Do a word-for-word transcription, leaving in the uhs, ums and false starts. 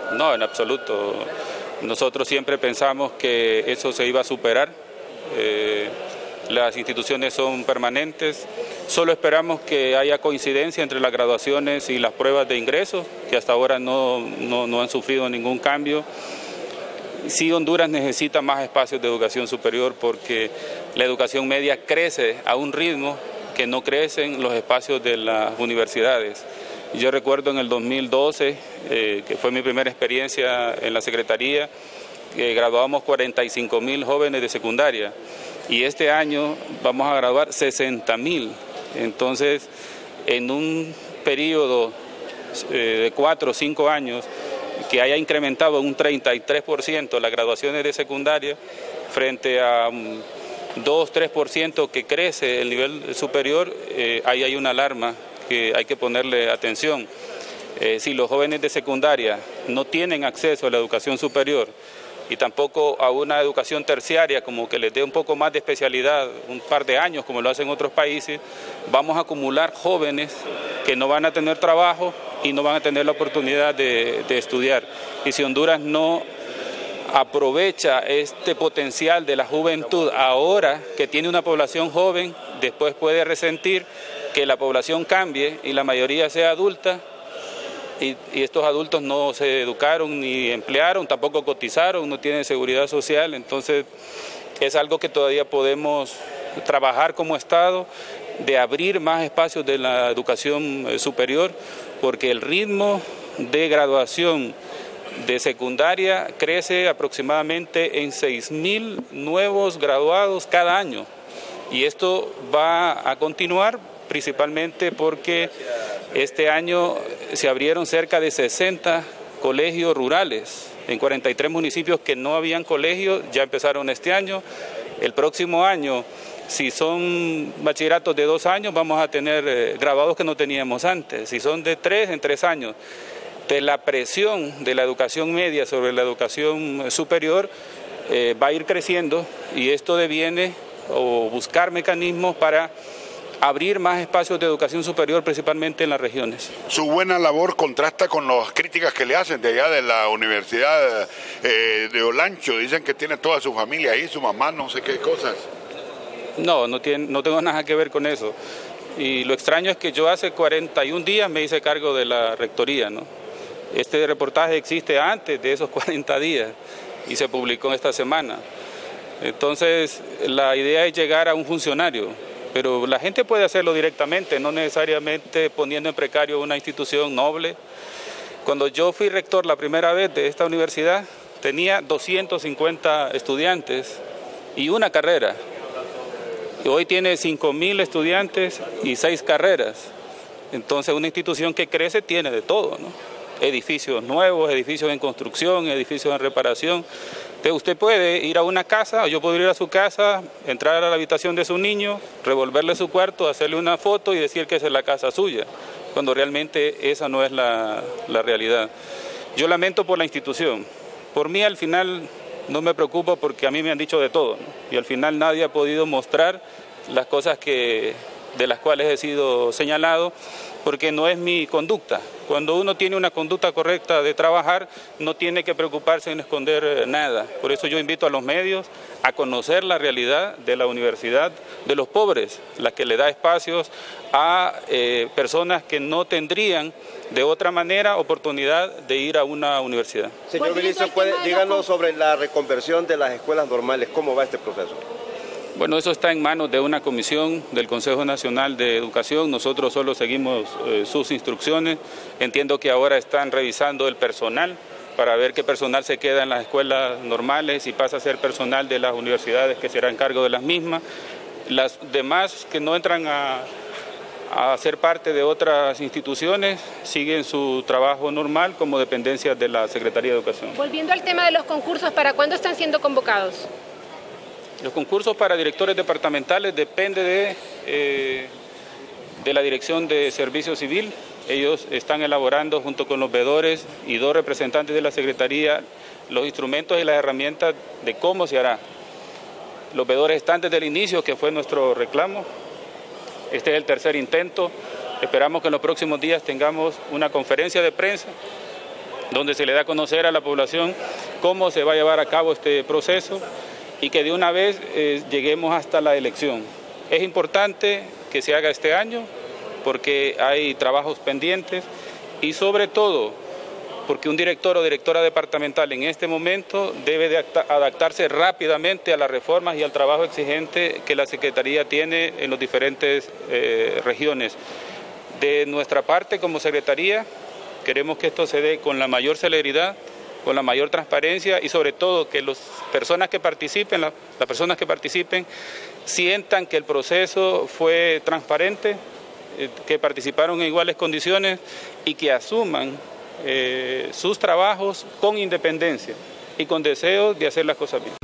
No, en absoluto. Nosotros siempre pensamos que eso se iba a superar. Eh, las instituciones son permanentes. Solo esperamos que haya coincidencia entre las graduaciones y las pruebas de ingreso, que hasta ahora no, no, no han sufrido ningún cambio. Sí, Honduras necesita más espacios de educación superior porque la educación media crece a un ritmo que no crecen los espacios de las universidades. Yo recuerdo en el dos mil doce, eh, que fue mi primera experiencia en la Secretaría, que graduamos cuarenta y cinco mil jóvenes de secundaria y este año vamos a graduar sesenta mil. Entonces, en un periodo eh, de cuatro o cinco años, que haya incrementado un treinta y tres por ciento las graduaciones de secundaria frente a un dos a tres por ciento que crece el nivel superior, eh, ahí hay una alarma que hay que ponerle atención. Eh, si los jóvenes de secundaria no tienen acceso a la educación superior y tampoco a una educación terciaria como que les dé un poco más de especialidad, un par de años como lo hacen otros países, vamos a acumular jóvenes que no van a tener trabajo y no van a tener la oportunidad de, de estudiar. Y si Honduras no aprovecha este potencial de la juventud ahora que tiene una población joven, después puede resentir que la población cambie y la mayoría sea adulta, y, y estos adultos no se educaron ni emplearon, tampoco cotizaron, no tienen seguridad social. Entonces es algo que todavía podemos trabajar como Estado, de abrir más espacios de la educación superior, porque el ritmo de graduación de secundaria crece aproximadamente en seis mil nuevos graduados cada año. Y esto va a continuar principalmente porque este año se abrieron cerca de sesenta colegios rurales en cuarenta y tres municipios que no habían colegios, ya empezaron este año. El próximo año, si son bachilleratos de dos años, vamos a tener eh, graduados que no teníamos antes. Si son de tres, en tres años. De la presión de la educación media sobre la educación superior eh, va a ir creciendo, y esto deviene o buscar mecanismos para abrir más espacios de educación superior, principalmente en las regiones. Su buena labor contrasta con las críticas que le hacen de allá de la Universidad eh, de Olancho. Dicen que tiene toda su familia ahí, su mamá, no sé qué cosas. No, no, tiene, no tengo nada que ver con eso. Y lo extraño es que yo hace cuarenta y un días me hice cargo de la rectoría, ¿no? Este reportaje existe antes de esos cuarenta días y se publicó esta semana. Entonces, la idea es llegar a un funcionario, pero la gente puede hacerlo directamente, no necesariamente poniendo en precario una institución noble. Cuando yo fui rector la primera vez de esta universidad, tenía doscientos cincuenta estudiantes y una carrera. Y hoy tiene cinco mil estudiantes y seis carreras. Entonces, una institución que crece tiene de todo, ¿no? Edificios nuevos, edificios en construcción, edificios en reparación. Entonces usted puede ir a una casa, o yo puedo ir a su casa, entrar a la habitación de su niño, revolverle su cuarto, hacerle una foto y decir que esa es la casa suya, cuando realmente esa no es la, la realidad. Yo lamento por la institución. Por mí al final no me preocupo porque a mí me han dicho de todo, ¿no? Y al final nadie ha podido mostrar las cosas que, de las cuales he sido señalado, porque no es mi conducta. Cuando uno tiene una conducta correcta de trabajar, no tiene que preocuparse en esconder nada. Por eso yo invito a los medios a conocer la realidad de la universidad de los pobres, la que le da espacios a eh, personas que no tendrían de otra manera oportunidad de ir a una universidad. Señor ministro, ¿puede, díganos sobre la reconversión de las escuelas normales? ¿Cómo va este proceso? Bueno, eso está en manos de una comisión del Consejo Nacional de Educación. Nosotros solo seguimos eh, sus instrucciones. Entiendo que ahora están revisando el personal para ver qué personal se queda en las escuelas normales y pasa a ser personal de las universidades que será en cargo de las mismas. Las demás que no entran a, a ser parte de otras instituciones siguen su trabajo normal como dependencias de la Secretaría de Educación. Volviendo al tema de los concursos, ¿para cuándo están siendo convocados? Los concursos para directores departamentales dependen de, eh, de la Dirección de Servicio Civil. Ellos están elaborando junto con los veedores y dos representantes de la Secretaría los instrumentos y las herramientas de cómo se hará. Los veedores están desde el inicio, que fue nuestro reclamo. Este es el tercer intento. Esperamos que en los próximos días tengamos una conferencia de prensa donde se le da a conocer a la población cómo se va a llevar a cabo este proceso y que de una vez eh, lleguemos hasta la elección. Es importante que se haga este año porque hay trabajos pendientes y sobre todo porque un director o directora departamental en este momento debe de adaptarse rápidamente a las reformas y al trabajo exigente que la Secretaría tiene en las diferentes eh, regiones. De nuestra parte, como Secretaría, queremos que esto se dé con la mayor celeridad, con la mayor transparencia y sobre todo que las personas que participen, la, las personas que participen, sientan que el proceso fue transparente, eh, que participaron en iguales condiciones y que asuman Eh, sus trabajos con independencia y con deseo de hacer las cosas bien.